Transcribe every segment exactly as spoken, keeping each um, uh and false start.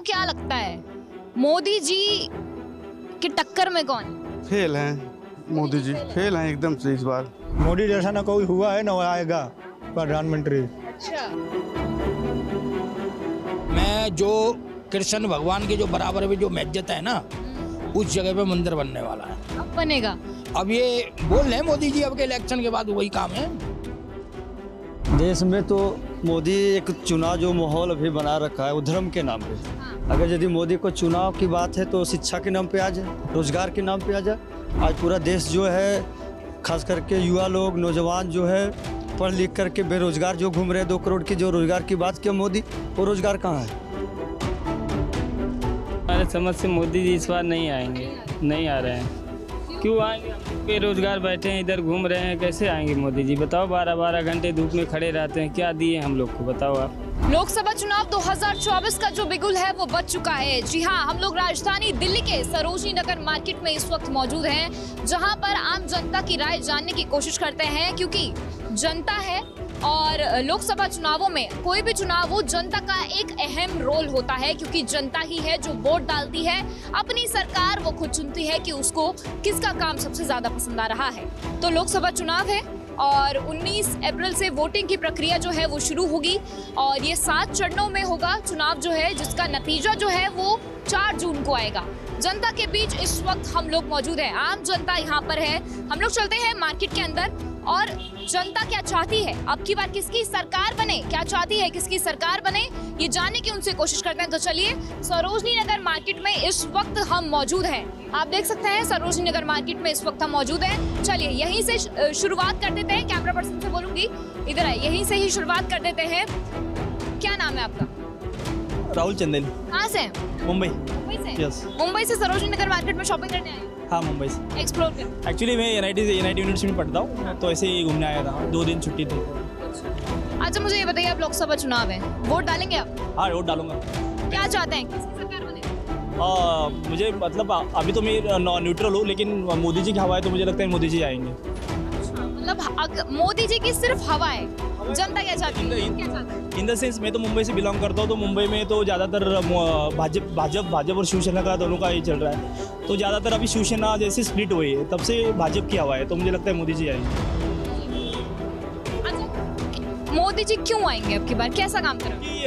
आपको क्या लगता है मोदी जी की टक्कर में कौन? फेल हैं मोदी जी, फेल हैं एकदम से इस बार। मोदी जैसा ना कोई हुआ है ना आएगा प्रधानमंत्री। अच्छा, मैं जो कृष्ण भगवान के जो बराबर में जो मैज्जत है ना, उस जगह पे मंदिर बनने वाला है। अब बनेगा? अब ये बोल रहे हैं मोदी जी अब के इलेक्शन के बाद वही काम है। देश में तो मोदी एक चुनाव जो माहौल अभी बना रखा है वो धर्म के नाम पे। हाँ। अगर यदि मोदी को चुनाव की बात है तो शिक्षा के नाम पे आ जाए, रोजगार के नाम पे आ जाए। आज पूरा देश जो है, खास करके युवा लोग, नौजवान जो है पढ़ लिख करके बेरोजगार जो घूम रहे हैं, दो करोड़ की जो रोजगार की बात किया मोदी, वो रोजगार कहाँ है? हमारे समझ से मोदी जी इस बार नहीं आएंगे, नहीं आ रहे हैं। क्यों आएंगे? हम बेरोजगार बैठे हैं, इधर घूम रहे हैं, कैसे आएंगे मोदी जी? बताओ, बारह बारह घंटे धूप में खड़े रहते हैं, क्या दिए हम लोग को, बताओ आप। लोकसभा चुनाव दो हज़ार चौबीस का जो बिगुल है वो बज चुका है। जी हाँ, हम लोग राजधानी दिल्ली के सरोजनी नगर मार्केट में इस वक्त मौजूद हैं, जहां पर आम जनता की राय जानने की कोशिश करते हैं, क्योंकि जनता है और लोकसभा चुनावों में कोई भी चुनाव हो, जनता का एक अहम रोल होता है, क्योंकि जनता ही है जो वोट डालती है। अपनी सरकार वो खुद चुनती है कि उसको किसका काम सबसे ज्यादा पसंद आ रहा है। तो लोकसभा चुनाव है और उन्नीस अप्रैल से वोटिंग की प्रक्रिया जो है वो शुरू होगी और ये सात चरणों में होगा चुनाव जो है, जिसका नतीजा जो है वो चार जून को आएगा। जनता के बीच इस वक्त हम लोग मौजूद हैं, आम जनता यहाँ पर है। हम लोग चलते हैं मार्केट के अंदर और जनता क्या चाहती है, अब की बार किसकी सरकार बने, क्या चाहती है किसकी सरकार बने, ये जानने की उनसे कोशिश करते हैं। तो चलिए, सरोजनी नगर मार्केट में इस वक्त हम मौजूद हैं। आप देख सकते हैं सरोजनी नगर मार्केट में इस वक्त हम मौजूद हैं। चलिए यहीं से शुरुआत कर देते हैं। कैमरा पर्सन से बोलूंगी, इधर आए, यहीं से ही शुरुआत कर देते हैं। क्या नाम है आपका? राहुल चंदेल। कहाँ से? मुंबई। मुंबई से? यस। मुंबई से सरोजनी नगर मार्केट में शॉपिंग करने आए? हाँ, मुंबई से। एक्सप्लोर कर। एक्चुअली मैं एन आई टी से एन आई टी यूनिवर्सिटी में पढ़ता हूँ, तो ऐसे ही घूमने आया था, दो दिन छुट्टी थी। अच्छा, मुझे ये बताइए, आप लोकसभा चुनाव है, वोट डालेंगे आप? हाँ, वोट डालूंगा। क्या चाहते हैं, किसकी सरकार बने? आ, मुझे मतलब अभी तो मैं न्यूट्रल हूँ, लेकिन मोदी जी की हवा है तो मुझे लगता है मोदी जी आएंगे। मतलब मोदी जी की सिर्फ हवा है, जनता क्या चाहती है? क्या चाहती है? इन द सेंस मैं तो मुंबई से बिलोंग करता हूँ, तो मुंबई में तो ज़्यादातर भाजपा भाजपा भाजपा और शिवसेना का दोनों का ही चल रहा है। तो ज़्यादातर अभी शिवसेना जैसे स्प्लिट हुई है, तब से भाजपा की हवा है, तो मुझे लगता है मोदी जी आएंगे। अच्छा, मोदी जी क्यों आएंगे अब की बार, कैसा काम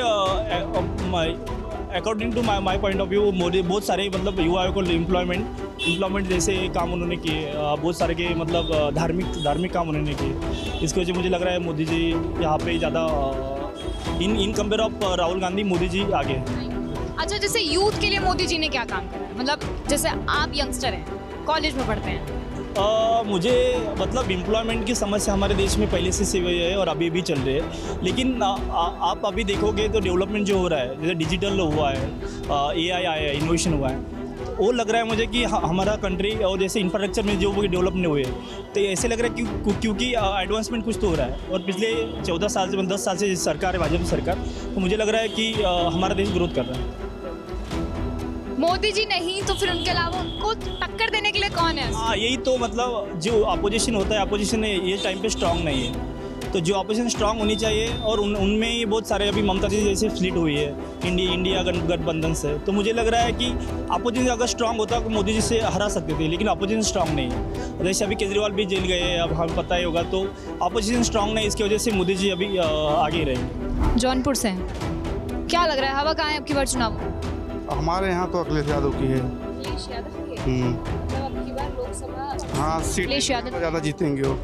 करेंगे? According to my my point of view, Modi बहुत सारे मतलब युवाओं को एम्प्लॉयमेंट एम्प्लॉयमेंट जैसे काम उन्होंने किए, बहुत सारे के मतलब धार्मिक धार्मिक काम उन्होंने किए। इसकी वजह से मुझे लग रहा है मोदी जी यहाँ पे ज़्यादा in in compare of Rahul Gandhi, Modi ji आगे हैं। अच्छा, जैसे यूथ के लिए मोदी जी ने क्या काम करा है? मतलब जैसे आप यंगस्टर हैं, कॉलेज में पढ़ते हैं, Uh, मुझे मतलब एम्प्लॉयमेंट की समस्या हमारे देश में पहले से हुई है और अभी भी चल रही है। लेकिन आ, आ, आप अभी देखोगे तो डेवलपमेंट जो हो रहा है, जैसे डिजिटल हुआ है, ए आई आया है, इनोवेशन हुआ है, तो वो लग रहा है मुझे कि हमारा कंट्री और जैसे इंफ्रास्ट्रक्चर में जो वो डेवलप नहीं हुए, तो ऐसे लग रहा है क्यों, क्योंकि एडवांसमेंट कुछ तो हो रहा है। और पिछले चौदह साल से दस साल से सरकार है भाजपा सरकार, तो मुझे लग रहा है कि आ, हमारा देश ग्रोथ कर रहा है। मोदी जी नहीं तो फिर उनके अलावा उनको टक्कर देने के लिए कौन है? हाँ, यही तो मतलब जो अपोजिशन होता है, अपोजिशन ये टाइम पे स्ट्रांग नहीं है, तो जो अपोजिशन स्ट्रांग होनी चाहिए, और उन उनमें ही बहुत सारे अभी ममता जी जैसे स्प्लिट हुई है इंडिया इंडिया गठबंधन से। तो मुझे लग रहा है कि अपोजिशन अगर स्ट्रांग होता तो मोदी जी से हरा सकते थे, लेकिन अपोजिशन स्ट्रांग नहीं है। जैसे अभी केजरीवाल भी जेल गए हैं, अब हमें पता ही होगा, तो अपोजिशन स्ट्रांग नहीं, इसकी वजह से मोदी जी अभी आगे रहेंगे। जौनपुर से क्या लग रहा है, हवा कहाँ है अब की बार चुनाव? हमारे यहाँ तो अखिलेश यादव की है। अखिलेश यादव की है? हम्म। मतलब अब की बार लोकसभा हाँ, सीट अखिलेश यादव ज़्यादा जीतेंगे वो,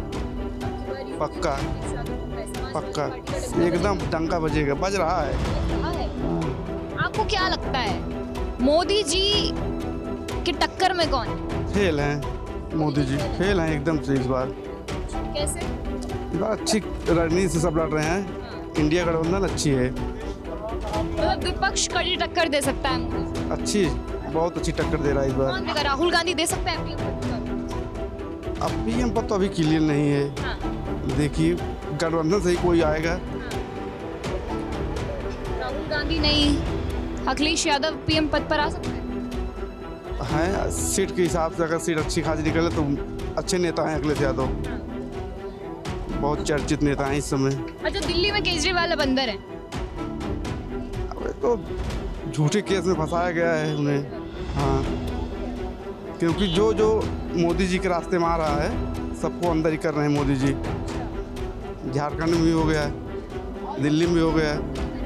पक्का पक्का, एकदम डंका बजेगा, बज रहा है। आपको क्या लगता है मोदी जी की टक्कर में कौन? फेल हैं मोदी जी, फेल हैं एकदम से इस बार। कैसे? इस बार अच्छी रणनीति से सब लड़ रहे हैं, इंडिया गठबंधन अच्छी है, मतलब विपक्ष कड़ी टक्कर दे सकता है। अच्छी, बहुत अच्छी टक्कर दे रहा है इस बार। कौन देगा? राहुल गांधी दे सकता है पीएम पद? अब पीएम पद तो अभी क्लियर नहीं है। हाँ। देखिए गठबंधन से ही कोई आएगा। राहुल गांधी नहीं, अखिलेश यादव पीएम पद पर आ सकते हैं? हैं सीट के हिसाब से, अगर सीट अच्छी खासी निकले तो अच्छे नेता हैं अखिलेश यादव, बहुत चर्चित नेता हैं इस समय। अच्छा, दिल्ली में केजरीवाल अब अंदर है, तो झूठे केस में फंसाया गया है उन्हें। हाँ, क्योंकि जो जो मोदी जी के रास्ते में आ रहा है सबको अंदर ही कर रहे हैं मोदी जी। झारखंड में भी हो गया है, दिल्ली में भी हो गया है।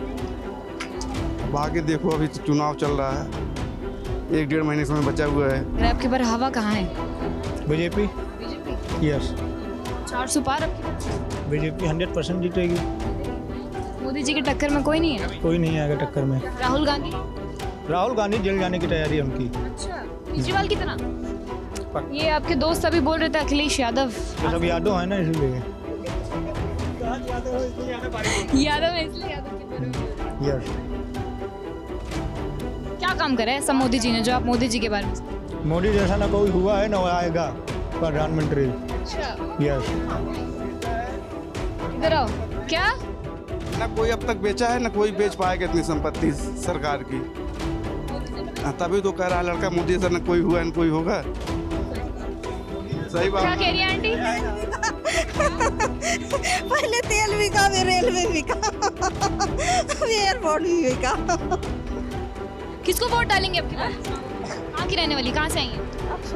अब आगे देखो, अभी तो चुनाव चल रहा है, एक डेढ़ महीने समय बचा हुआ है। आपके बार हवा कहाँ है? बीजेपी। बीजेपी यस, चार सौ पार। बीजेपी हंड्रेड परसेंट जीतेगी। मोदी जी की टक्कर में कोई नहीं है? कोई नहीं आएगा टक्कर में। राहुल गांधी? राहुल गांधी जेल जाने की तैयारी है उनकी। अच्छा, केजरीवाल की तरह? ये आपके दोस्त अभी बोल रहे थे अखिलेश यादव। ये सब यादव है ना, इसलिए। यादव है इसलिए यादव की तरह। यस। क्या काम करे सब मोदी जी ने, जो आप मोदी जी के बारे में? मोदी जैसा ना कोई हुआ है ना आएगा प्रधानमंत्री। अच्छा, यस। इधर आओ। क्या? ना कोई अब तक बेचा है, ना कोई बेच पाएगा इतनी संपत्ति सरकार की। तभी तो कह रहा है लड़का मोदी से, ना कोई हुआ ना कोई होगा। सही बात। क्या कह रही है आंटी? पहले तेल बिका, फिर रेलवे बिका, एयरपोर्ट भी बिका। किसको वोट डालेंगे अब की बार? कहाँ की रहने वाली, कहाँ से आई हैं?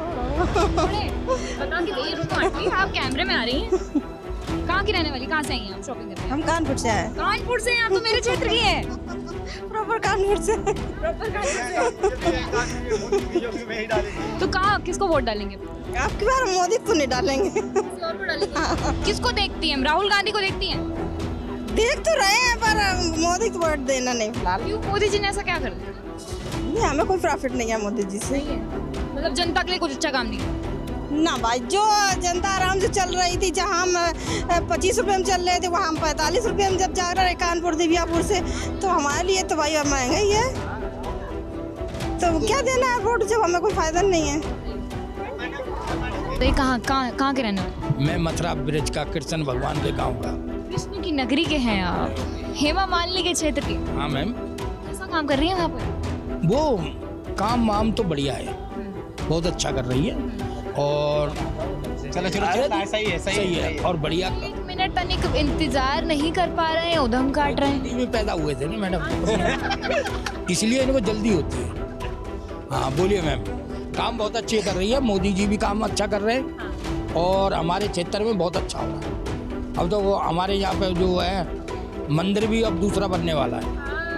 बता के दीजिए। रुको आंटी, आप कैमरे में आ रही हैं। कहाँ की रहने वाली, कहाँ से आई हैं आप शॉपिंग करने? हम कानपुर से आए। कानपुर से? आप तो मेरे क्षेत्र की है। प्रॉपर कानपुर से। प्रॉपर कानपुर से। तो कहाँ, किसको वोट डालेंगे? आपकी बार मोदी को नहीं डालेंगे। किसी और को डालेंगे? किसको देखती हैं? राहुल गांधी को देखती हैं? देख तो रहे हैं पर मोदी को वोट देना नहीं फिलहाल। क्यों? मोदी जी ने ऐसा क्या कर दिया? नहीं, हमें कोई प्रॉफिट नहीं है मोदी जी से। नहीं है, मतलब जनता के लिए कुछ अच्छा काम नहीं है ना भाई। जो जनता आराम से चल रही थी, जहाँ हम पच्चीस रुपए में चल रहे थे वहाँ हम पैंतालीस रुपए में जब जा रहे कानपुर दिव्यापुर से, तो हमारे लिए तो भाई अब महंगा ही है। तो क्या देना है वोट जब हमें कोई फायदा नहीं है। तो ये कहाँ कहाँ कहाँ के रहने वाले? मैं मथुरा ब्रिज का, कृष्ण भगवान के गांव का। कृष्ण की नगरी के हैं आप, हेमा मालिनी के क्षेत्र के। हाँ मैम। कैसा काम कर रही हैं वहाँ पर? वो काम वाम तो बढ़िया है, बहुत अच्छा कर रही है। और चलो चलो चलो, ऐसा ही है, सही है और बढ़िया। एक मिनट तनिक इंतजार नहीं कर पा रहे हैं, उधम काट रहे हैं। दिल्ली में पैदा हुए थे ना मैडम, इसलिए इनको जल्दी होती है। हाँ बोलिए मैम। काम बहुत अच्छे कर रही है, मोदी जी भी काम अच्छा कर रहे हैं और हमारे क्षेत्र में बहुत अच्छा हो रहा है। अब तो वो हमारे यहाँ पे जो है मंदिर भी अब दूसरा बनने वाला है,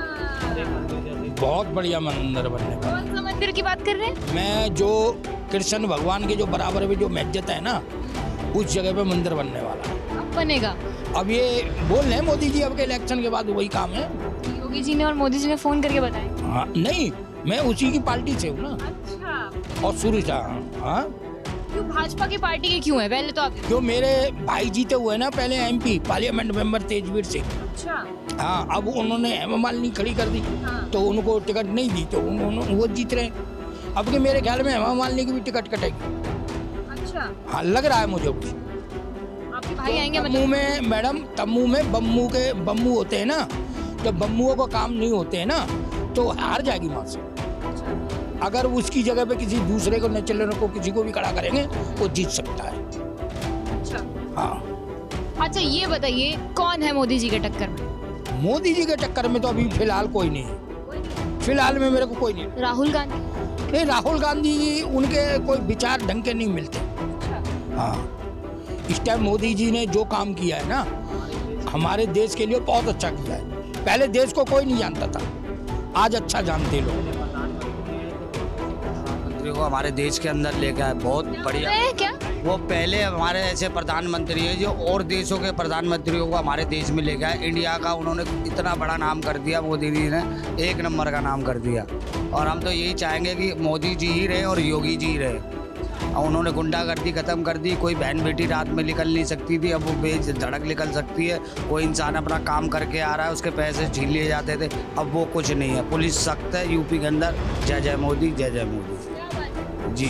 बहुत बढ़िया मंदिर बनने वाला है। कौन सा मंदिर की बात कर रहे हैं? मैं जो कृष्ण भगवान के जो बराबर में जो मस्जिद है ना, उस जगह पे मंदिर बनने वाला है। अब बनेगा? अब ये बोल रहे हैं मोदी जी अब के इलेक्शन के बाद वही काम है। योगी जी ने और मोदी जी ने फोन करके बताया? हाँ नहीं, मैं उसी की पार्टी से हूँ ना। अच्छा। और शुरू से। हाँ। क्यों भाजपा की पार्टी के क्यों है? पहले तो आप। क्यों, मेरे भाई जीते हुए ना पहले MP parliament member Tejveer Singh. अच्छा। हाँ, अब उन्होंने हेमा मालिनी खड़ी कर दी। हाँ। तो उनको टिकट नहीं दी तो उन्होंने वो जीत रहे। अब के मेरे ख्याल में हेमा मालिनी की भी टिकट कटेगी। अच्छा। हाँ लग रहा है मुझे कुछ। आपके भाई आएंगे तम्मू मतलब? में मैडम, तम्मू में बम्मू के बम्मू होते हैं ना, जब बम्मुओं को काम नहीं होते हैं ना तो हार जाएगी वहाँ से। अगर उसकी जगह पे किसी दूसरे को नेचुरल को किसी को भी खड़ा करेंगे वो जीत सकता है। अच्छा। हाँ। अच्छा ये बताइए कौन है मोदी जी के टक्कर में? मोदी जी के टक्कर में तो अभी फिलहाल कोई नहीं है। फिलहाल में मेरे को कोई नहीं। राहुल गांधी? नहीं, राहुल गांधी जी उनके कोई विचार ढंग के नहीं मिलते। हाँ, इस टाइम मोदी जी ने जो काम किया है ना हमारे देश के लिए बहुत अच्छा किया है। पहले देश को कोई नहीं जानता था, आज अच्छा जानते लोग। प्रधानमंत्री को हमारे देश के अंदर लेकर आए, बहुत बढ़िया। क्या वो पहले हमारे ऐसे प्रधानमंत्री है जो और देशों के प्रधानमंत्रियों को हमारे देश में लेकर आए। इंडिया का उन्होंने इतना बड़ा नाम कर दिया, मोदी जी ने एक नंबर का नाम कर दिया। और हम तो यही चाहेंगे कि मोदी जी ही रहे और योगी जी ही रहे। और उन्होंने गुंडागर्दी खत्म कर दी, कोई बहन बेटी रात में निकल नहीं सकती थी, अब वो बेच धड़क निकल सकती है। कोई इंसान अपना काम करके आ रहा है, उसके पैसे छीन लिए जाते थे, अब वो कुछ नहीं है। पुलिस सख्त है यूपी के अंदर। जय जय मोदी, जय जय मोदी जी।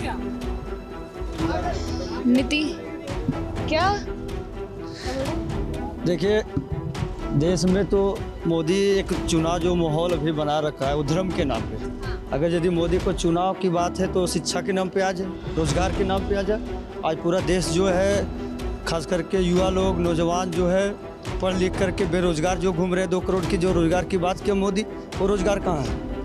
नीति क्या? देखिए, देश में तो मोदी एक चुनाव जो माहौल अभी बना रखा है उधर्म के नाम पे। अगर यदि मोदी को चुनाव की बात है तो शिक्षा के नाम पे आ जाए, रोजगार के नाम पे आ जाए। आज पूरा देश जो है, खास करके युवा लोग, नौजवान जो है पढ़ लिख करके बेरोजगार जो घूम रहे हैं, दो करोड़ की जो रोजगार की बात की मोदी, वो रोजगार कहाँ है?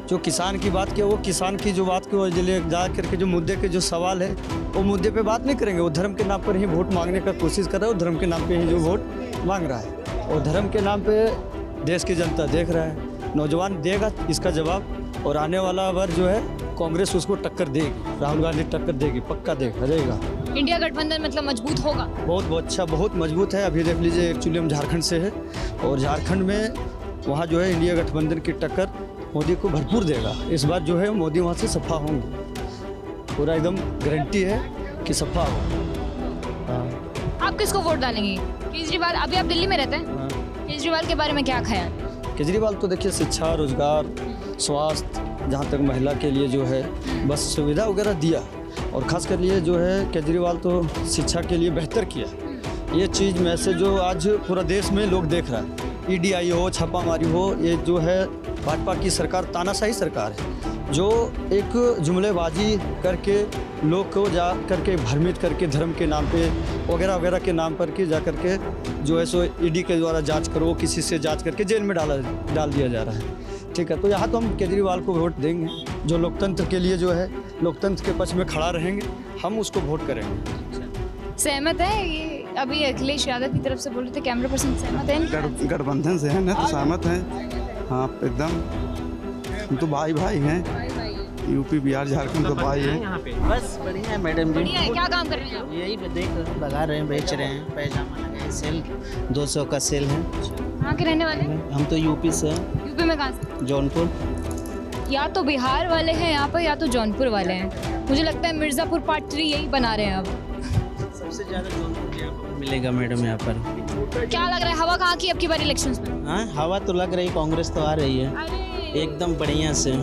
जो किसान की बात की वो किसान की जो बात की वो ले जा करके जो मुद्दे के जो सवाल है वो मुद्दे पे बात नहीं करेंगे। वो धर्म के नाम पर ही वोट मांगने का कोशिश कर रहा है, वो धर्म के नाम पे ही जो वोट मांग रहा है और धर्म के नाम पे देश की जनता देख रहा है। नौजवान देगा इसका जवाब और आने वाला वर्ष जो है कांग्रेस उसको टक्कर देगी, राहुल गांधी टक्कर देगी, पक्का देगा देगा। इंडिया गठबंधन मतलब मजबूत होगा, बहुत बहुत अच्छा, बहुत मजबूत है। अभी देख लीजिए एक्चुअली हम झारखंड से है और झारखंड में वहाँ जो है इंडिया गठबंधन की टक्कर मोदी को भरपूर देगा। इस बार जो है मोदी वहाँ से सफा होंगे, पूरा एकदम गारंटी है कि सफा होगा। आप किसको वोट डालेंगे? केजरीवाल, अभी आप दिल्ली में रहते हैं, केजरीवाल के बारे में क्या ख्याल? केजरीवाल तो देखिए शिक्षा, रोजगार, स्वास्थ्य, जहाँ तक महिला के लिए जो है बस सुविधा वगैरह दिया और ख़ास कर लिए जो है केजरीवाल तो शिक्षा के लिए बेहतर किया। ये चीज़ में से जो आज पूरा देश में लोग देख रहा है, ईडी आई हो, छापामारी हो, ये जो है भाजपा की सरकार तानाशाही सरकार है जो एक जुमलेबाजी करके लोग को जा करके भ्रमित करके धर्म के नाम पे वगैरह वगैरह के नाम पर के जा करके जो है सो ईडी के द्वारा जांच करो, किसी से जांच करके जेल में डाला डाल दिया जा रहा है। ठीक है, तो यहाँ तो हम केजरीवाल को वोट देंगे, जो लोकतंत्र के लिए जो है लोकतंत्र के पक्ष में खड़ा रहेंगे, हम उसको वोट करेंगे। सहमत है? ये अभी अखिलेश यादव की तरफ से बोल रहे थे, कैमरा पर्सन सहमत है? गठबंधन से है ना, तो सहमत है। हाँ एकदम, हम तो भाई भाई हैं, यूपी बिहार झारखंड तो भाई है। यहाँ पे बस बढ़िया है मैडम जी। बढ़िया है। क्या काम कर रहे हैं आप? यही देख लगा रहे हैं, बेच रहे हैं, पैजामा लगा है, सेल दो सौ का सेल है। कहाँ के रहने वाले हैं? हम तो यूपी से हैं। यूपी में कहाँ से? जौनपुर। या तो बिहार वाले हैं यहाँ पर या तो जौनपुर वाले हैं। मुझे लगता है मिर्जापुर पार्ट थ्री यही बना रहे हैं अब। सबसे ज्यादा जौनपुर यहाँ पर मिलेगा मैडम यहाँ पर। क्या लग रहा है हवा कहाँ की अब की बार इलेक्शंस में? हाँ हवा तो लग रही, कांग्रेस तो आ रही है एकदम बढ़िया से।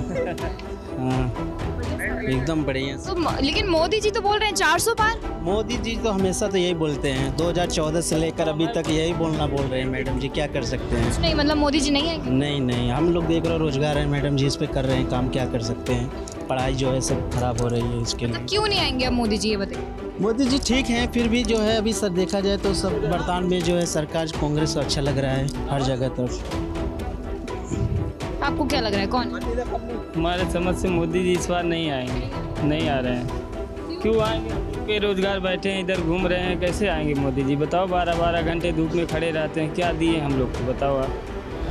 हाँ एकदम बढ़िया से। तो लेकिन मोदी जी तो बोल रहे हैं चार सौ पार। मोदी जी तो हमेशा तो यही बोलते हैं, दो हज़ार चौदह से लेकर अभी तक यही बोलना बोल रहे हैं मैडम जी, क्या कर सकते हैं? नहीं मतलब मोदी जी नहीं है? नहीं नहीं, हम लोग देख रहे हो रोजगार है मैडम जी, इस पे कर रहे हैं काम, क्या कर सकते हैं? पढ़ाई जो है सब खराब हो रही है, इसके लिए। क्यों नहीं आएंगे अब मोदी जी, ये बताइए। मोदी जी ठीक हैं, फिर भी जो है अभी सर देखा जाए तो सब वर्तमान में जो है सरकार कांग्रेस को अच्छा लग रहा है हर जगह तरफ। आपको क्या लग रहा है कौन? हमारे समझ से मोदी जी इस बार नहीं आएंगे, नहीं आ रहे हैं। क्यों आएंगे? बेरोजगार बैठे हैं इधर घूम रहे हैं, कैसे आएंगे मोदी जी? बताओ, बारह बारह घंटे धूप में खड़े रहते हैं, क्या दिए हम लोग को बताओ आप?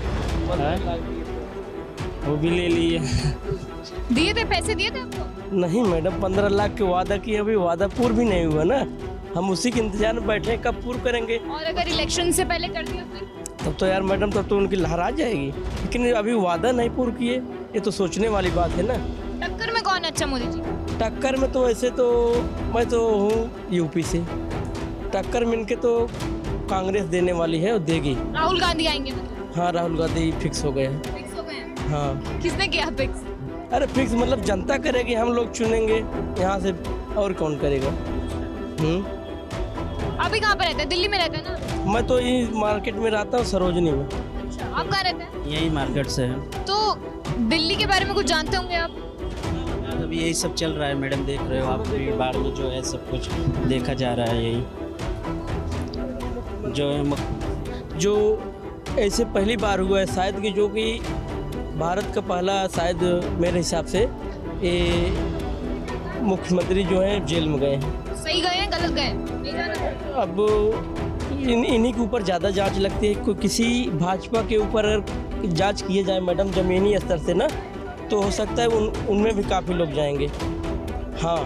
वो भी ले लिए। दिए थे, पैसे दिए थे आपको? नहीं मैडम, पंद्रह लाख के वादा किए, अभी वादा पूर्ण भी नहीं हुआ ना, हम उसी के इंतजार में बैठे हैं, कब पूर्ण करेंगे? और अगर इलेक्शन से पहले कर दिया फिर? तब तो यार मैडम तब तो उनकी लहर आ जाएगी, लेकिन अभी वादा नहीं पूर्ण किए, ये तो सोचने वाली बात है ना। टक्कर में कौन अच्छा मोदी जी? टक्कर में तो वैसे तो मैं तो हूँ यूपी से, टक्कर में इनके तो कांग्रेस देने वाली है और देगी। राहुल गांधी आएंगे? हाँ राहुल गांधी फिक्स हो गए हैं। फिक्स हो गए हैं? हाँ। किसने किया फिक्स? अरे फिक्स मतलब जनता करेगी, हम लोग चुनेंगे यहाँ से, और कौन करेगा? हम्म। अभी कहाँ पे रहते हैं? दिल्ली में रहते हैं ना? मैं तो यही मार्केट में रहता हूँ, सरोजनी में। अच्छा, आप कहाँ रहते हैं? यही मार्केट से है। तो दिल्ली के बारे में कुछ जानते होंगे आप? अभी यही सब चल रहा है मैडम, देख रहे हो आप, भीड़ भाड़ में जो है सब कुछ देखा जा रहा है। यही जो है जो ऐसे पहली बार हुआ है शायद कि जो कि भारत का पहला शायद मेरे हिसाब से ये मुख्यमंत्री जो है जेल में गए हैं। सही गए हैं गलत गए? नहीं जाना। अब इन इन्हीं के ऊपर ज़्यादा जांच लगती है, कोई किसी भाजपा के ऊपर अगर जांच किए जाए मैडम ज़मीनी स्तर से ना, तो हो सकता है उन उनमें भी काफ़ी लोग जाएंगे। हाँ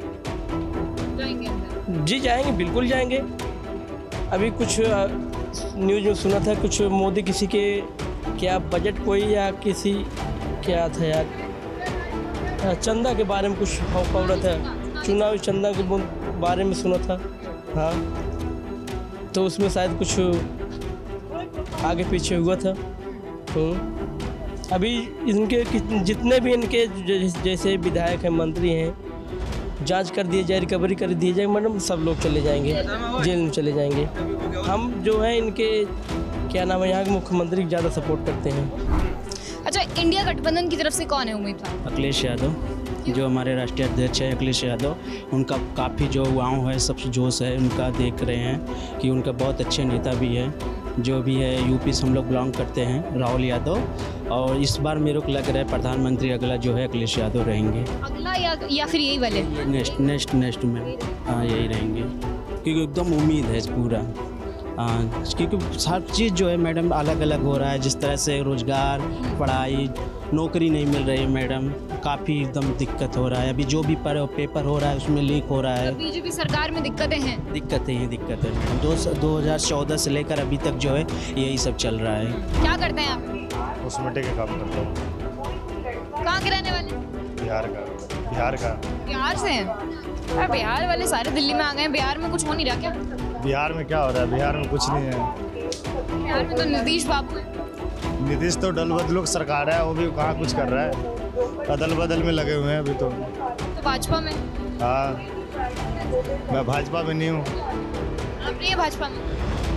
जाएंगे? जी जाएंगे, बिल्कुल जाएंगे। अभी कुछ न्यूज़ में सुना था, कुछ मोदी किसी के क्या बजट कोई या किसी क्या था यार, चंदा के बारे में कुछ खबर था, चुनावी चंदा के बारे में सुना था। हाँ तो उसमें शायद कुछ आगे पीछे हुआ था। तो अभी इनके जितने भी इनके जैसे विधायक हैं, मंत्री हैं, जांच कर दिए जाए, रिकवरी कर दिए जाए मैडम, सब लोग चले जाएंगे, जेल में चले जाएंगे। हम जो है इनके क्या नाम है, यहाँ के मुख्यमंत्री की ज़्यादा सपोर्ट करते हैं। अच्छा, इंडिया गठबंधन की तरफ से कौन है उम्मीदवार? अखिलेश यादव, जो हमारे राष्ट्रीय अध्यक्ष है अखिलेश यादव, उनका काफ़ी जो युवाओं है सबसे जोश है, उनका देख रहे हैं कि उनका बहुत अच्छे नेता भी है। जो भी है यूपी से हम लोग बिलोंग करते हैं, राहुल यादव। और इस बार मेरे को लग रहा है प्रधानमंत्री अगला जो है अखिलेश यादव रहेंगे। अगला या या फिर यही वाले? नेक्स्ट नेक्स्ट नेक्स्ट में हाँ यही रहेंगे, क्योंकि एकदम उम्मीद है पूरा। हाँ, क्योंकि हर चीज़ जो है मैडम अलग अलग हो रहा है। जिस तरह से रोज़गार, पढ़ाई, नौकरी नहीं मिल रही है मैडम, काफ़ी एकदम दिक्कत हो रहा है। अभी जो भी पर पेपर हो रहा है उसमें लीक हो रहा है। तो बीजेपी सरकार में दिक्कतें हैं? दिक्कतें हैं दिक्कतें हैं दो दो हज़ार चौदह से लेकर अभी तक जो है यही सब चल रहा है। क्या करते हैं आप? कॉस्मेटिक का काम करता हूँ। कहाँ के रहने वाले? बिहार का। बिहार का बिहार से हैं? अरे बिहार वाले सारे दिल्ली में आ गए हैं, बिहार में कुछ हो नहीं रहा क्या? बिहार में क्या हो रहा है? बिहार में कुछ नहीं है। बिहार में तो नीतीश बाबू है। नीतीश तो दल बदलुक सरकार है, वो भी कहाँ कुछ कर रहा है, अदल बदल में लगे हुए हैं अभी तो। तो भाजपा में? हाँ, मैं भाजपा में नहीं हूँ। आप नहीं है भाजपा में?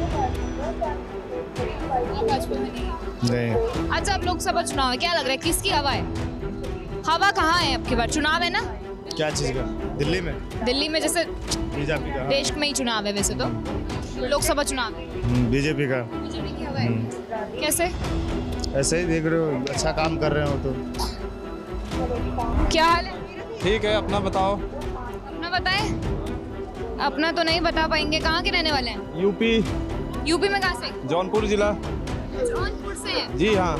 आप भाजपा में नहीं? नहीं। अच्छा, अब लोकसभा चुनाव है, क्या लग रहा है किसकी हवा है? हवा कहाँ है? अब की बार चुनाव है ना? क्या चीज़ का? दिल्ली में? दिल्ली में जैसे बीजेपी का। देश में ही चुनाव है वैसे तो, लोकसभा चुनाव है बीजेपी का। बीजेपी की हवा है। कैसे? ऐसे ही देख रहे हो, अच्छा काम कर रहे हो तो। क्या हाल है? ठीक है, अपना बताओ। अपना बताएं? अपना तो नहीं बता पाएंगे। कहाँ के रहने वाले हैं? यूपी। यूपी में कहाँ से? जौनपुर जिला। जौनपुर से? जी हाँ,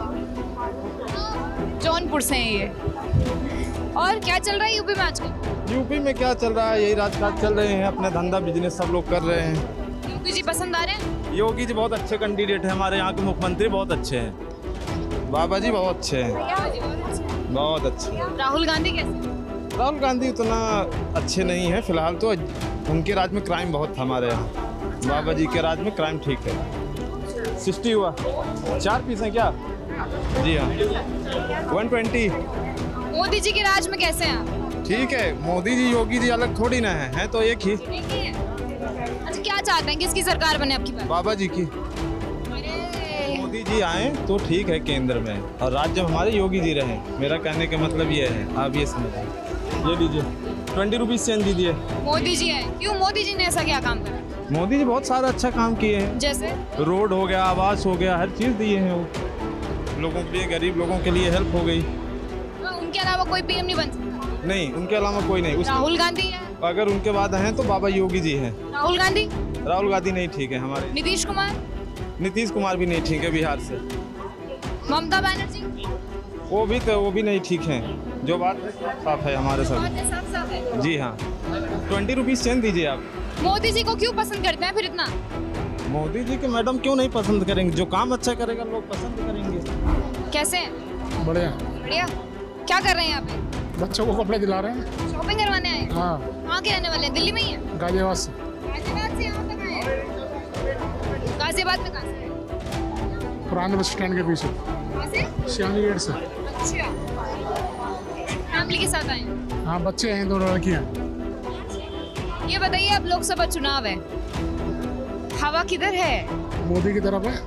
जौनपुर से हैं ये। और क्या चल रहा है यूपी में आजकल? यूपी में क्या चल रहा है, यही राजकाज चल रहे हैं, अपने धंधा बिजनेस सब लोग कर रहे हैं। योगी जी पसंद आ रहे हैं? योगी जी बहुत अच्छे कैंडिडेट हैं, हमारे यहाँ के मुख्यमंत्री बहुत अच्छे हैं, बाबा जी बहुत अच्छे हैं, बहुत अच्छे। राहुल गांधी कैसे? राहुल गांधी उतना अच्छे नहीं है फिलहाल तो, उनके राज में क्राइम बहुत था हमारे यहाँ, बाबा जी के राज में क्राइम ठीक है। सिक्सटी हुआ, चार पीस हैं क्या? जी हाँ, वन ट्वेंटी। मोदी जी के राज में कैसे हैं आप? ठीक है, मोदी जी योगी जी अलग थोड़ी ना है, हैं तो एक ही। एक ही है। अच्छा, क्या चाहते हैं, किसकी सरकार बने आपकी बात? बाबा जी की। मोदी जी आए तो ठीक है केंद्र में, और राज्य में हमारे योगी जी रहे। मेरा कहने का मतलब ये है, आप ये समझिए। ये लीजिए, ट्वेंटी रुपीज़ चेंज दीजिए। मोदी जी आए, क्यों? मोदी जी ने ऐसा क्या काम करा? मोदी जी बहुत सारा अच्छा काम किए हैं, जैसे रोड हो गया, आवास हो गया, हर चीज़ दिए हैं वो लोगों के लिए, गरीब लोगों के लिए हेल्प हो गई। उनके अलावा कोई पीएम नहीं बन सकता? नहीं, उनके अलावा कोई नहीं। राहुल गांधी है। अगर उनके बाद हैं तो बाबा योगी जी हैं। राहुल गांधी? राहुल गांधी नहीं ठीक है हमारे। नीतीश कुमार? नीतीश कुमार भी नहीं ठीक है बिहार से। ममता बनर्जी? वो भी तो वो भी नहीं ठीक है, जो बात साफ है हमारे सब। साफ साफ है। जी हाँ, ट्वेंटी रुपीज़ चेंज दीजिए आप। मोदी जी को क्यों पसंद करते हैं फिर इतना? मोदी जी के मैडम क्यों नहीं पसंद करेंगे, जो काम अच्छा करेगा लोग पसंद करेंगे। कैसे? बढ़िया। बढ़िया। क्या कर रहे हैं यहाँ पे? बच्चों को कपड़े दिला रहे हैं। शॉपिंग करवाने आए? हाँ। कहाँ के रहने वाले हैं? दिल्ली में ही है? गाजियाबाद से। गाजियाबाद से यहाँ तक आए हैं? गाजियाबाद में कहाँ से? पुराने बस स्टैंड के पीछे। कैसे? श्यामली गेट से। अच्छा, फैमिली के साथ आए हैं? हाँ, बच्चे हैं, दो लड़कियाँ। ये बताइए, अब लोकसभा चुनाव है, हवा किधर है? मोदी की तरफ है।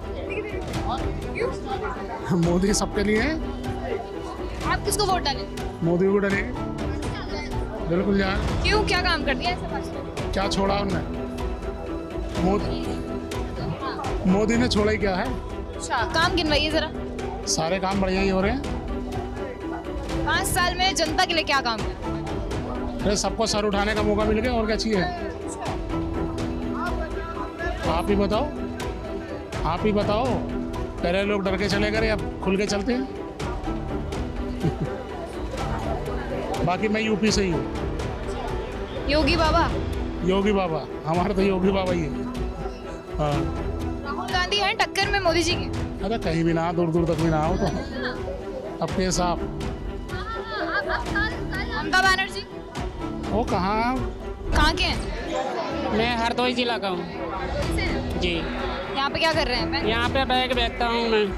मोदी सबके लिए है। आप किसको वोट डालें? मोदी को डालेंगे बिल्कुल यार। क्यों, क्या काम कर दिया ऐसा भाजपा? क्या छोड़ा उनने? मोदी मोदी ने छोड़ा ही क्या है? अच्छा, काम गिनवाइए जरा। सारे काम बढ़िया ही हो रहे हैं। पाँच साल में जनता के लिए क्या काम किया? अरे सबको सर उठाने का मौका मिल गया, और क्या चाहिए? आप ही बताओ, आप ही बताओ। पहले लोग डर के चले गए, अब खुल के चलते हैं। बाकी मैं यूपी से ही हूँ। योगी बाबा? योगी बाबा, हमारे तो योगी बाबा ही है। हाँ। राहुल गांधी हैं टक्कर में मोदी जी की? अरे कहीं भी ना, दूर दूर तक भी ना हो तो अपने साफ। ममता बनर्जी? वो कहाँ कहाँ के हैं? मैं हरदोई जिला का हूँ जी। यहाँ पे क्या कर रहे हैं? यहाँ पे बैग बेचता हूँ मैं।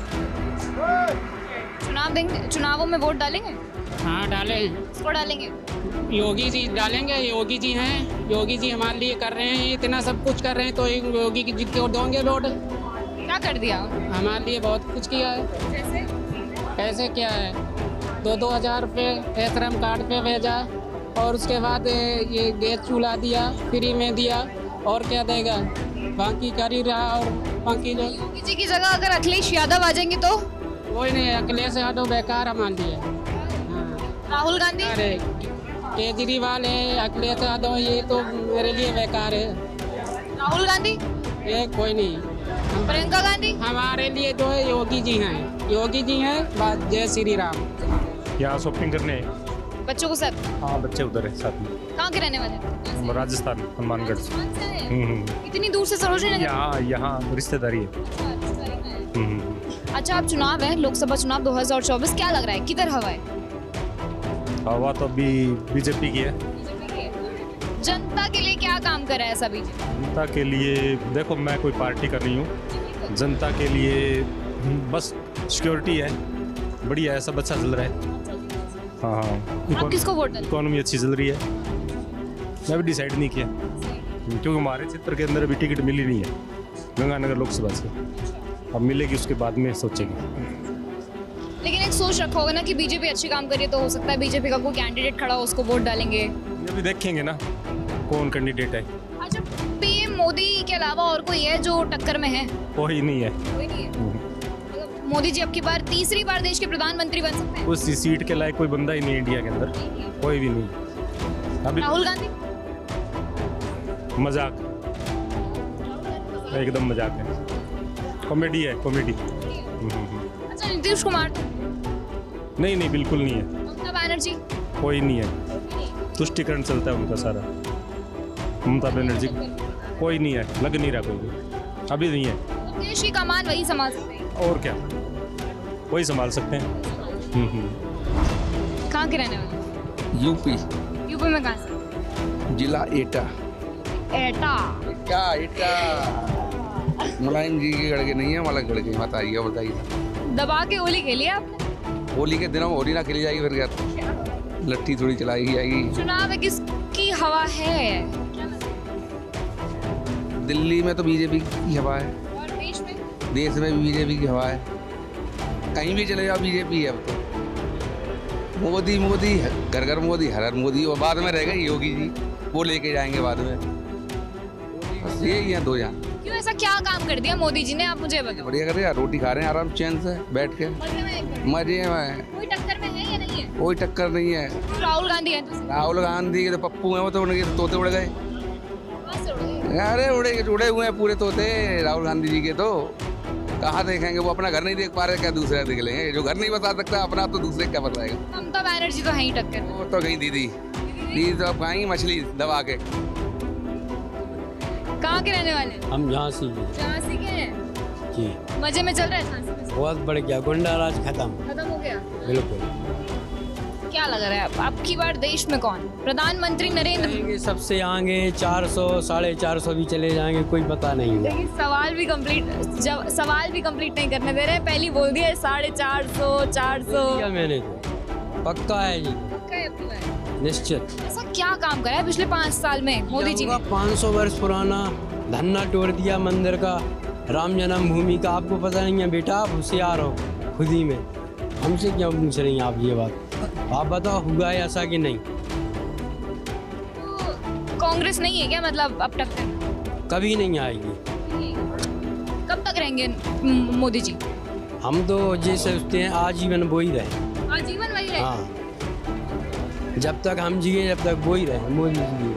चुनाव देंगे, चुनावों में वोट डालेंगे? हाँ डालें। किसको डालेंगे? योगी जी डालेंगे, योगी जी हैं, योगी जी हमारे लिए कर रहे हैं, इतना सब कुछ कर रहे हैं, तो योगी की जीत के वोट देंगे वोट। क्या कर दिया? हमारे लिए बहुत कुछ किया है। कैसे? कैसे क्या है? दो दो हज़ार रुपये श्रम कार्ड पे भेजा, और उसके बाद ये गैस चूल्हा दिया, फ्री में दिया, और क्या देगा? बाकी कर ही रहा और बाकी जो योगी जी की जगह अगर अखिलेश यादव आ जाएंगे तो कोई नहीं, अखिलेश यादव बेकार है मान लिया। राहुल गांधी, अरे केजरीवाल है, अखिलेश यादव, ये तो मेरे लिए बेकार है। राहुल गांधी, ये कोई नहीं। प्रियंका गांधी, हमारे लिए जो है योगी जी हैं, योगी जी हैं। बात जय श्री राम। यहाँ शॉपिंग करने बच्चों को साथ? हाँ, बच्चे उधर है साथ में। कहाँ के रहने वाले हैं? राजस्थान, हनुमानगढ़ से। हम्म, हम्म। इतनी दूर से सरोजनी नगर? यहाँ यहाँ रिश्तेदारी है। हम्म। अच्छा, अब चुनाव है, लोकसभा चुनाव दो हज़ार चौबीस, क्या लग रहा है किधर हवा है? हवा तो अभी बीजेपी की है। जनता के लिए क्या काम कर रहा है सभी? जनता के लिए देखो, मैं कोई पार्टी कर रही हूँ, जनता के लिए बस सिक्योरिटी है, बढ़िया है, सब अच्छा चल रहा है। हाँ हाँ। आप किसको वोट डालें? इकोनॉमी अच्छी चल रही है। मैं भी डिसाइड नहीं किया, क्योंकि हमारे क्षेत्र के अंदर अभी टिकट मिली नहीं है गंगानगर लोकसभा से। अब मिलेगी उसके बाद में सोचेंगे। लेकिन एक सोच रखा होगा ना कि बीजेपी अच्छी काम करिए तो हो सकता है बीजेपी का कोई कैंडिडेट खड़ा हो, उसको वोट डालेंगे। ये भी देखेंगे ना कौन कैंडिडेट है। अच्छा, पीएम मोदी के अलावा और कोई है जो टक्कर में है? कोई नहीं है। कोई नहीं है। मोदी जी अब की बार तीसरी बार देश के प्रधानमंत्री बन सकते हैं? उस सीट के लायक कोई बंदा ही नहीं है इंडिया के अंदर, कोई भी नहीं। अभी राहुल गांधी? मजाक, एकदम मजाक है, कॉमेडी है, कॉमेडी। अच्छा, नीतीश कुमार? नहीं नहीं, बिल्कुल नहीं है। ममता बनर्जी? कोई नहीं है, तुष्टिकरण चलता है उनका सारा। ममता बनर्जी कोई नहीं है, लग नहीं रहा कोई भी, अभी नहीं है। देश की कमान वही संभाल सकते हैं? और क्या, वही संभाल सकते हैं। कहाँ के रहने वाले? यूपी। यूपी में कहाँ से? जिला एटा। एटा? एटा एटा मुलायम जी के गढ़ के नहीं है, हमारा गढ़ के। बताइए बताइए। दबा के होली खेली आपने? होली के दिनों में होली ना खेली जाएगी, फिर क्या लट्ठी थोड़ी चलाई जाएगी। चुनाव में किसकी हवा है? दिल्ली में तो बीजेपी की हवा है। और देश में? देश में भी बीजेपी की हवा है, कहीं भी चले जाओ बीजेपी है अब तो। मोदी मोदी घर घर मोदी, हर हर मोदी, और बाद में रह गई योगी जी, वो लेके जाएंगे बाद में। बस यही है दो यहाँ। क्यों, ऐसा क्या काम कर दिया मोदी जी ने, आप मुझे बताओ। बढ़िया कर रहे हैं, रोटी खा रहे हैं आराम चैन से बैठ के, मजे में। कोई टक्कर में है या नहीं है? कोई टक्कर नहीं है। राहुल गांधी है तो? राहुल गांधी के तो पप्पू है, वो तो उनके तोते उड़ गए। अरे उड़े उड़े हुए हैं पूरे तोते राहुल गांधी जी के। तो कहाँ देखेंगे, वो अपना घर नहीं देख पा रहे, क्या दूसरा देख लेंगे? जो घर नहीं बता सकता अपना, तो दूसरे क्या बताएगा। ममता बनर्जी तो है ही टक्कर। वो तो गई दीदी, दीदी तो अब खाएंगी मछली दबा के। कहाँ के रहने वाले? हम झांसी के। झांसी के हैं जी। मजे में चल रहा है झांसी में? बहुत बढ़ गया, गुंडा राज खत्म खत्म हो गया। बिल्कुल। क्या लग रहा है अब अब की बार देश में कौन प्रधानमंत्री? नरेंद्र मोदी सबसे आगे। चार सौ साढ़े चार सौ भी चले जाएंगे, कोई पता नहीं है। लेकिन सवाल भी कंप्लीट जब सवाल भी कंप्लीट नहीं करने दे रहे, पहली बोल दिया साढ़े चार सौ चार सौ। मैंने तो पक्का है जी, पक्का है आपकी बात? निश्चित। ऐसा क्या काम करा है पिछले पाँच साल में मोदी जी ने? पाँच सौ वर्ष पुराना धन्ना तोड़ दिया मंदिर का, राम जन्मभूमि का। आपको पता नहीं है बेटा, आप होशियार हो खुद ही में, हमसे क्या पूछ रही हैं आप ये बात? आप बताओ हुआ है ऐसा कि नहीं? तो कांग्रेस नहीं है क्या मतलब अब टक्कर? कभी नहीं आएगी। कब तक रहेंगे मोदी जी? हम तो ये सोचते हैं आजीवन वो ही रहे। आजीवन वही रहे? हाँ, जब तक हम जिए जब तक वो ही रहे, मोदी जी।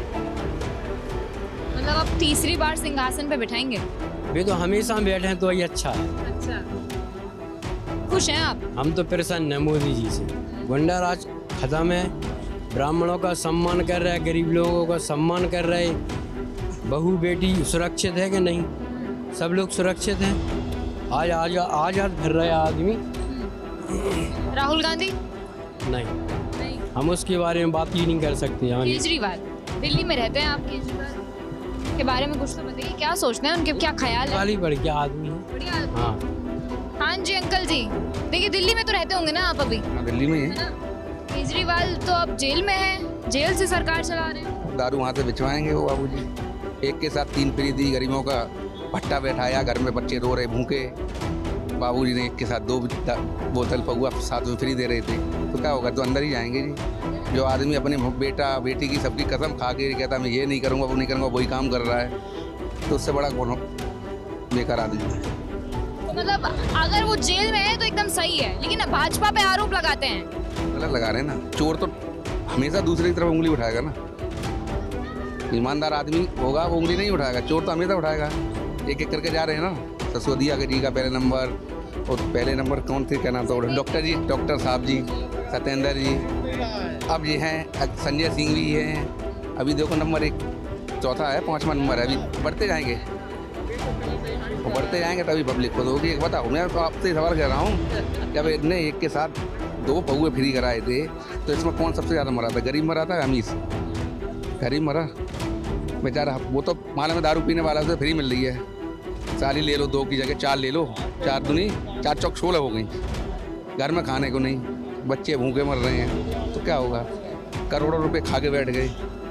मतलब अब तीसरी बार सिंहासन पे बिठाएंगे? वे तो हमेशा बैठे हैं तो ये अच्छा है। अच्छा, खुश हैं आप? हम तो प्रसन्न हैं मोदी जी से। गुंडा राज खत्म है, ब्राह्मणों का सम्मान कर रहा है, गरीब लोगों का सम्मान कर रहे, बहू बेटी सुरक्षित है कि नहीं? सब लोग सुरक्षित हैं। आज आज आजाद फिर रहे आदमी। राहुल गांधी? नहीं, नहीं, हम उसके बारे में बात ही नहीं कर सकते। केजरीवाल दिल्ली में रहते हैं आप, केजरीवाल के बारे में कुछ तो बताइए, क्या सोचते हैं, उनके क्या ख्याल है? वाली बढ़िया आदमी है। बढ़िया। हाँ हाँ जी अंकल जी, देखिए दिल्ली में तो रहते होंगे ना आप अभी? हाँ, दिल्ली में है। केजरीवाल तो अब जेल में है, जेल से सरकार चला रहे हैं। दारू वहाँ से बिछवाएंगे वो बाबूजी। एक के साथ तीन फ्री दी, गरीबों का भट्टा बैठाया, घर में बच्चे रो रहे भूखे, बाबूजी ने एक के साथ दो बोतल पहुआ साथ में फ्री दे रहे थे, तो क्या होगा? तो अंदर ही जाएंगे जी। जो आदमी अपने बेटा बेटी की सबकी कसम खा के कहता मैं ये नहीं करूँगा वो नहीं करूँगा, वही काम कर रहा है। तो उससे बड़ा कौन हो बेकार आदमी है। तो मतलब अगर वो जेल में है तो एकदम सही है, लेकिन भाजपा पे आरोप लगाते हैं। गलत लगा रहे हैं ना। चोर तो हमेशा दूसरे की तरफ उंगली उठाएगा ना। ईमानदार आदमी होगा वो उंगली नहीं उठाएगा, चोर तो हमेशा उठाएगा। एक एक करके जा रहे हैं ना। ससोदिया के जी का पहले नंबर, और पहले नंबर कौन थे, क्या नाम था, डॉक्टर जी, डॉक्टर साहब जी, सत्येंद्र जी, अब ये हैं संजय सिंह भी हैं। अभी देखो नंबर एक चौथा है, पाँचवा नंबर है। अभी बढ़ते जाएंगे, वो बढ़ते जाएंगे तभी पब्लिक को होगी। एक बताओ, मैं तो आपसे सवाल कर रहा हूँ, जब इतने एक के साथ दो पौए फ्री कराए थे तो इसमें कौन सबसे ज़्यादा मरा था? गरीब मरा था, अमीर? गरीब मरा बेचारा। वो तो माल में दारू पीने वाला से फ्री मिल रही है। साली ले लो, दो की जगह चार ले लो, चार दुनी चार चौक सोलह हो गई। घर में खाने को नहीं, बच्चे भूखे मर रहे हैं, तो क्या होगा? करोड़ों रुपए खा के बैठ गए,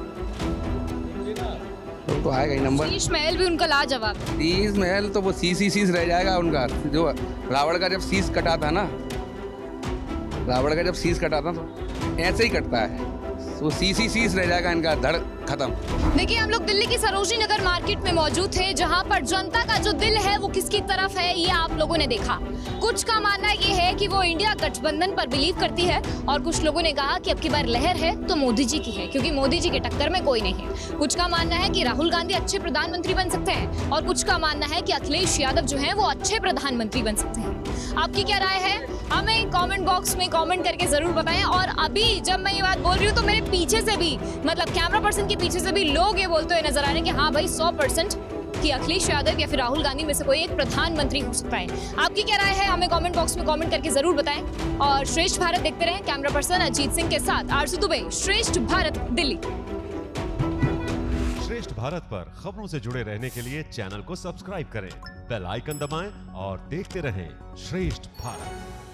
तो, तो आएगा ही नंबर। शीश महल भी उनका लाजवाब। शीश महल तो वो शीश ही शीश रह जाएगा उनका। जो रावण का जब शीश कटा था ना, रावण का जब शीश कटा था तो ऐसे ही कटता है, वो शीश ही शीश रह जाएगा इनका, धड़ खत्म। देखिए, हम लोग दिल्ली की सरोजनी नगर मार्केट में मौजूद थे, जहां पर जनता का जो दिल है वो किसकी तरफ है ये आप लोगों ने देखा। कुछ का मानना ये है कि वो इंडिया गठबंधन पर बिलीव करती है, और कुछ लोगों ने कहा कि अब की बार लहर है तो मोदी जी की है, क्योंकि मोदी जी के टक्कर में कोई नहीं है। कुछ का मानना है कि राहुल गांधी अच्छे प्रधानमंत्री बन सकते हैं, और कुछ का मानना है कि अखिलेश यादव जो है वो अच्छे प्रधानमंत्री बन सकते हैं। आपकी क्या राय है, हमें कमेंट बॉक्स में कमेंट करके जरूर बताएं। और अभी जब मैं ये बात बोल रही हूँ तो मेरे पीछे से भी, मतलब कैमरा पर्सन के पीछे से भी लोग ये बोलते हुए नजर आ रहे हैं कि हाँ भाई सौ परसेंट कि अखिलेश यादव या फिर राहुल गांधी में से कोई एक प्रधानमंत्री हो सकता है। आपकी क्या राय है, हमें कमेंट बॉक्स में कमेंट करके जरूर बताएं। और श्रेष्ठ भारत देखते रहें। कैमरा पर्सन अजीत सिंह के साथ आरजू दुबे, श्रेष्ठ भारत, दिल्ली। श्रेष्ठ भारत पर खबरों से जुड़े रहने के लिए चैनल को सब्सक्राइब करें, बेल आइकन दबाएं और देखते रहें श्रेष्ठ भारत।